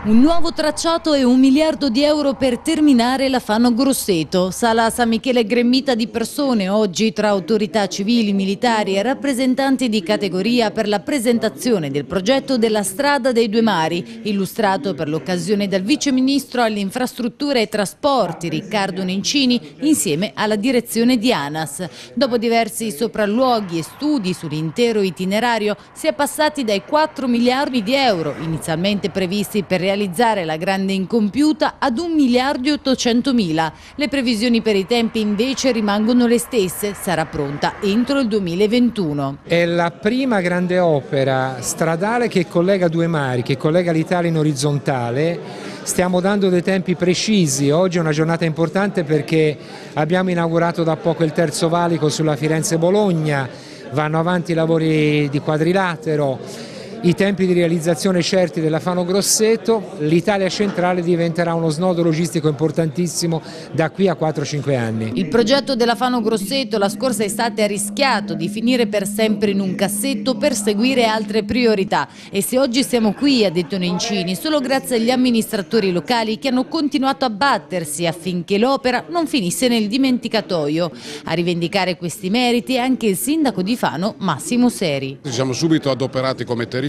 Un nuovo tracciato e 1 miliardo di euro per terminare la Fano-Grosseto. Sala San Michele gremita di persone oggi tra autorità civili, militari e rappresentanti di categoria per la presentazione del progetto della strada dei due mari, illustrato per l'occasione dal vice ministro alle infrastrutture e trasporti Riccardo Nencini insieme alla direzione di ANAS. Dopo diversi sopralluoghi e studi sull'intero itinerario si è passati dai 4 miliardi di euro inizialmente previsti per realizzare la grande incompiuta ad 1 miliardo e 800 mila. Le previsioni per i tempi invece rimangono le stesse, sarà pronta entro il 2021. È la prima grande opera stradale che collega due mari, che collega l'Italia in orizzontale. Stiamo dando dei tempi precisi, oggi è una giornata importante perché abbiamo inaugurato da poco il terzo valico sulla Firenze-Bologna, vanno avanti i lavori di quadrilatero. I tempi di realizzazione certi della Fano-Grosseto, l'Italia centrale diventerà uno snodo logistico importantissimo da qui a 4-5 anni. Il progetto della Fano-Grosseto la scorsa estate ha rischiato di finire per sempre in un cassetto per seguire altre priorità e se oggi siamo qui, ha detto Nencini, solo grazie agli amministratori locali che hanno continuato a battersi affinché l'opera non finisse nel dimenticatoio. A rivendicare questi meriti anche il sindaco di Fano, Massimo Seri. Ci siamo subito adoperati come territorio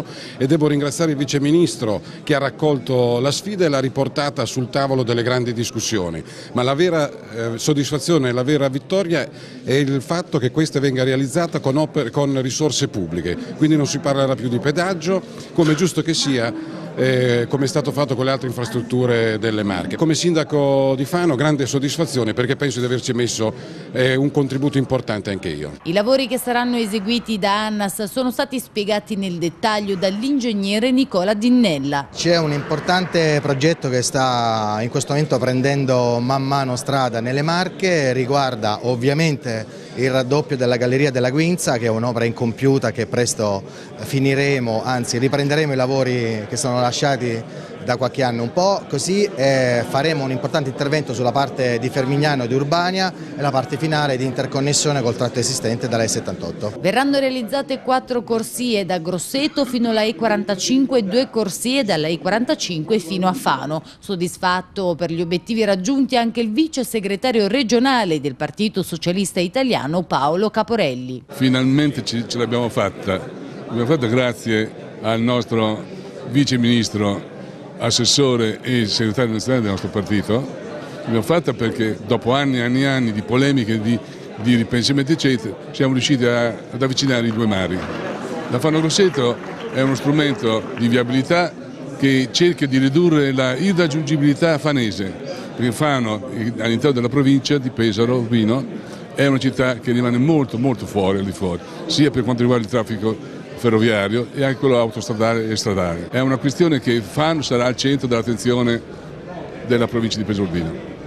e devo ringraziare il Vice Ministro che ha raccolto la sfida e l'ha riportata sul tavolo delle grandi discussioni, ma la vera soddisfazione e la vera vittoria è il fatto che questa venga realizzata con risorse pubbliche, quindi non si parlerà più di pedaggio, come è giusto che sia, come è stato fatto con le altre infrastrutture delle Marche. Come sindaco di Fano grande soddisfazione perché penso di averci messo un contributo importante anche io. I lavori che saranno eseguiti da ANAS sono stati spiegati nel dettaglio dall'ingegnere Nicola Dinnella. C'è un importante progetto che sta in questo momento prendendo man mano strada nelle Marche, riguarda ovviamente il raddoppio della Galleria della Guinza, che è un'opera incompiuta che presto finiremo, anzi riprenderemo i lavori che sono lasciati da qualche anno un po', così faremo un importante intervento sulla parte di Fermignano e di Urbania e la parte finale di interconnessione col tratto esistente dalla E78. Verranno realizzate 4 corsie da Grosseto fino alla E45 e 2 corsie dalla E45 fino a Fano. Soddisfatto per gli obiettivi raggiunti anche il vice segretario regionale del Partito Socialista Italiano Paolo Caporelli. Finalmente ce l'abbiamo fatta. L'abbiamo fatta grazie al nostro vice ministro, assessore e segretario nazionale del nostro partito. L'abbiamo fatta perché dopo anni e anni e anni di polemiche, di ripensamenti eccetera, siamo riusciti ad avvicinare i due mari. La Fano-Grosseto è uno strumento di viabilità che cerca di ridurre la irraggiungibilità fanese, perché Fano all'interno della provincia di Pesaro, Urbino, è una città che rimane molto fuori, al di fuori, sia per quanto riguarda il traffico ferroviario e anche quello autostradale e stradale. È una questione che Fano sarà al centro dell'attenzione della provincia di Pesaro Urbino.